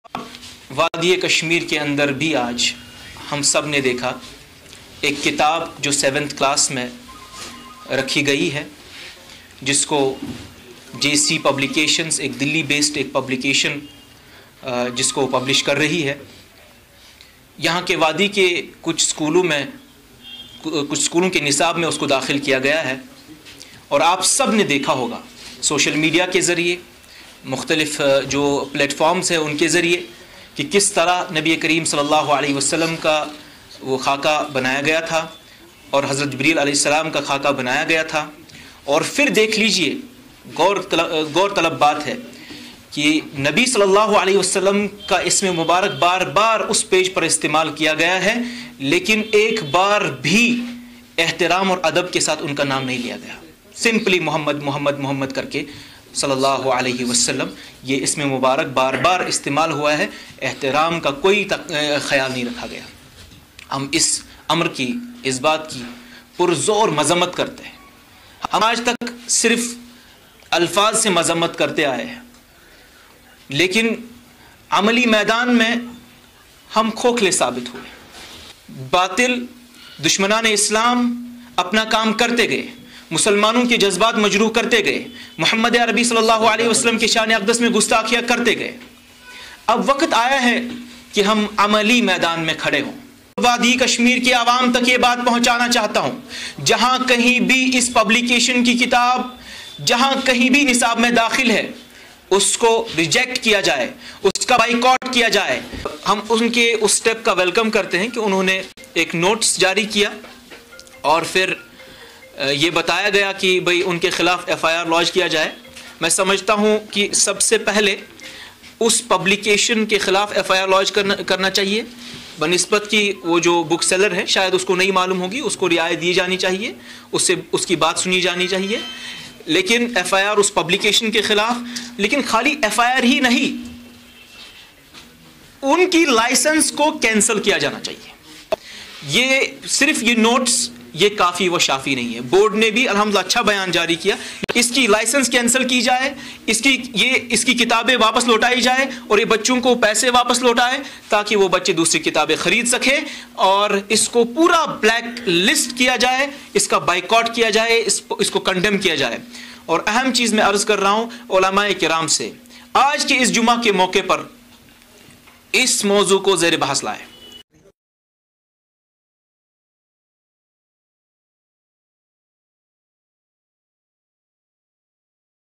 वादी कश्मीर के अंदर भी आज हम सब ने देखा एक किताब जो 7th क्लास में रखी गई है, जिसको JC पब्लिकेशंस, एक दिल्ली बेस्ड एक पब्लिकेशन जिसको पब्लिश कर रही है। यहाँ के वादी के कुछ स्कूलों के निसाब में उसको दाखिल किया गया है। और आप सब ने देखा होगा सोशल मीडिया के ज़रिए, मुख्तलिफ़ जो प्लेटफॉर्म्स हैं उनके ज़रिए, कि किस तरह नबी करीम सल्लल्लाहु अलैहि वसल्लम का वो खाका बनाया गया था और हज़रत जिब्रील अलैहिस्सलाम का खाका बनाया गया था। और फिर देख लीजिए, गौर तलब बात है कि नबी सल्लल्लाहु अलैहि वसल्लम का इसमें मुबारक बार बार उस पेज पर इस्तेमाल किया गया है, लेकिन एक बार भी एहतराम और अदब के साथ उनका नाम नहीं लिया गया। सिंपली मोहम्मद मोहम्मद मोहम्मद करके सल्लल्लाहु अलैहि वसल्लम, ये इसमें मुबारक बार बार इस्तेमाल हुआ है। एहतराम का कोई ख्याल नहीं रखा गया। हम इस अमर की, इस बात की पुरज़ोर मज़म्मत करते हैं। हम आज तक सिर्फ अल्फाज से मज़म्मत करते आए हैं, लेकिन अमली मैदान में हम खोखले साबित हुए। बातिल दुश्मनान इस्लाम अपना काम करते गए, मुसलमानों के जज्बात मजरूह करते गए, मोहम्मद अरबी सल्लल्लाहु अलैहि वसल्लम के शान अक़दस में गुस्ताखियाँ करते गए। अब वक्त आया है कि हम अमली मैदान में खड़े हों। वादी कश्मीर के आवाम तक ये बात पहुँचाना चाहता हूँ, जहाँ कहीं भी इस पब्लिकेशन की किताब जहाँ कहीं भी निसाब में दाखिल है, उसको रिजेक्ट किया जाए, उसका बाइकआउट किया जाए। हम उनके उस स्टेप का वेलकम करते हैं कि उन्होंने एक नोट्स जारी किया और फिर ये बताया गया कि भाई उनके ख़िलाफ़ FIR लॉन्च किया जाए। मैं समझता हूँ कि सबसे पहले उस पब्लिकेशन के ख़िलाफ़ FIR लॉन्च करना चाहिए, बनिस्बत कि वो जो बुक सेलर है शायद उसको नहीं मालूम होगी, उसको रियायत दी जानी चाहिए, उससे उसकी बात सुनी जानी चाहिए। लेकिन FIR उस पब्लिकेशन के ख़िलाफ़, लेकिन खाली FIR ही नहीं, उनकी लाइसेंस को कैंसिल किया जाना चाहिए। ये सिर्फ ये नोट्स ये काफ़ी व शाफ़ी नहीं है। बोर्ड ने भी अल्हम्दुलिल्लाह अच्छा बयान जारी किया, इसकी लाइसेंस कैंसिल की जाए, इसकी किताबें वापस लौटाई जाए और ये बच्चों को पैसे वापस लौटाए ताकि वो बच्चे दूसरी किताबें ख़रीद सकें, और इसको पूरा ब्लैक लिस्ट किया जाए, इसका बाइकआउट किया जाए, इसको कंडेम किया जाए। और अहम चीज़ मैं अर्ज़ कर रहा हूँ उलमाए किराम से, आज के इस जुमा के मौके पर इस मौजू को ज़ेर बहस लाए।